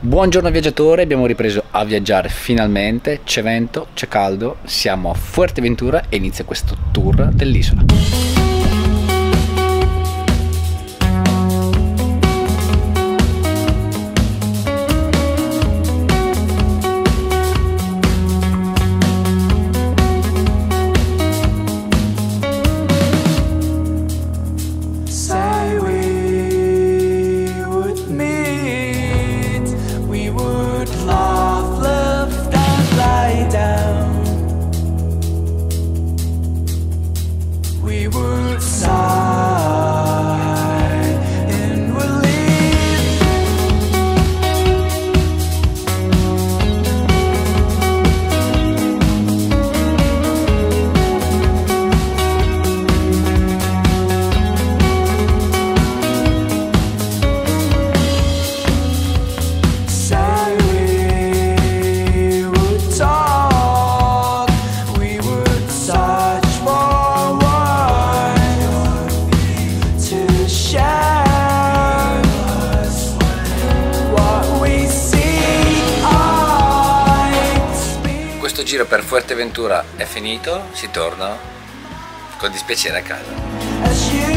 Buongiorno viaggiatore, abbiamo ripreso a viaggiare finalmente, c'è vento, c'è caldo, siamo a Fuerteventura e inizia questo tour dell'isola. Questo giro per Fuerteventura è finito, si torna con dispiacere a casa.